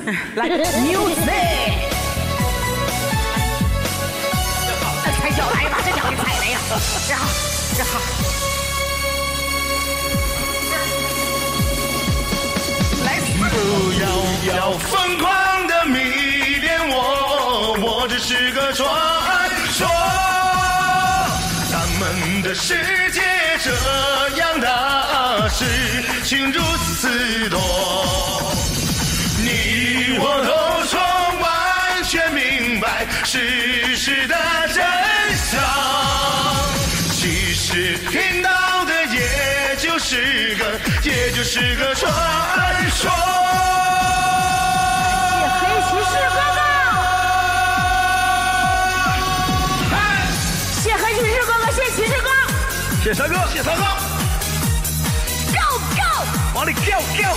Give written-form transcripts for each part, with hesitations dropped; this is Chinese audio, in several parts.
来 music。踩脚来吧，这脚给踩的呀！这好。来， 不要疯狂的迷恋我，我只是个传说。咱们的世界这样大，事情如此多，你我都说完全明白世事的真相。其实听到的也就是个传说。 谢黑骑士哥哥，谢黑骑士哥哥，谢骑士哥， 谢三哥，谢三哥 ，Go Go， 往里 Go Go。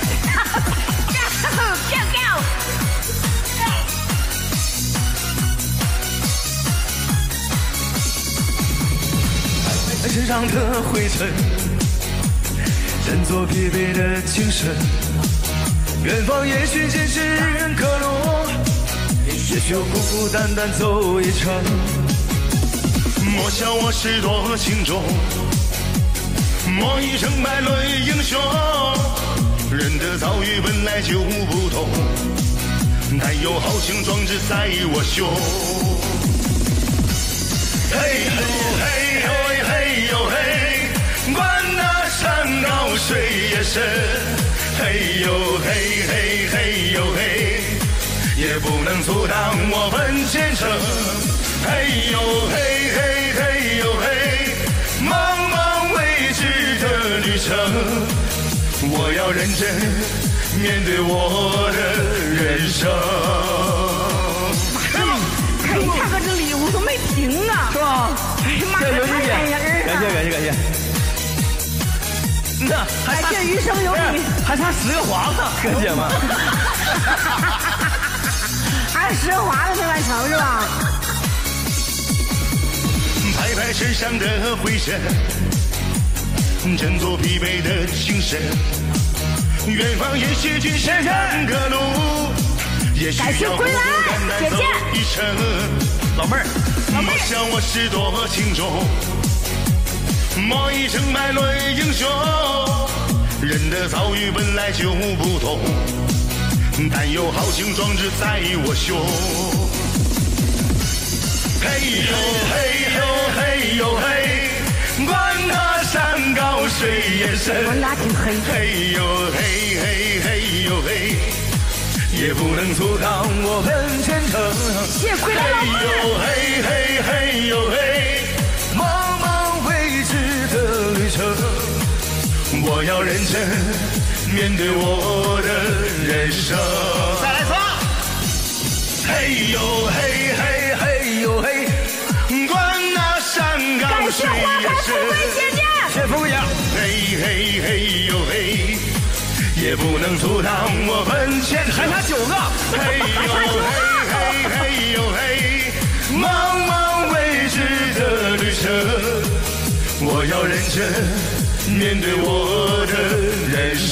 身上的灰尘，振作疲惫的精神。远方也许仅是人可落，也许我孤孤单单走一程。莫笑我是多情重，莫一生败论英雄。人的遭遇本来就不同，但有豪情壮志在我胸。嘿呦嘿呦嘿呦嘿，管那山高水也深。嘿呦嘿嘿嘿呦嘿，也不能阻挡我奔前程。嘿呦嘿嘿嘿呦嘿，茫茫未知的旅程，我要认真面对我的人生。 看你看个这礼物都没停啊， 是吧？ 哎呀妈呀，太感人了！ 感谢。那感谢余生有你， 还差10个华呢，哥姐们。 还有10个华的没完成是吧？ 拍拍身上的灰尘，振作疲惫的精神。远方也许只是两个路，也需要孤独单单走一程。老妹儿，莫笑我是多情重，莫一生败论英雄。人的遭遇本来就不同，但有豪情壮志在我胸。嘿呦嘿呦嘿呦嘿，管那山高水也深。嘿呦嘿嘿嘿呦嘿，也不能阻挡我奔前程。嘿呦嘿嘿嘿呦嘿，茫茫未知的旅程，我要认真面对我的人生。再来一次。嘿呦嘿嘿嘿呦嘿，管那山高水也深。谢富贵姐，嘿嘿嘿呦嘿，也不能阻挡我奔前程。还差9个。嘿呦嘿嘿嘿呦嘿，茫茫未知的旅程，我要认真面对我的人生。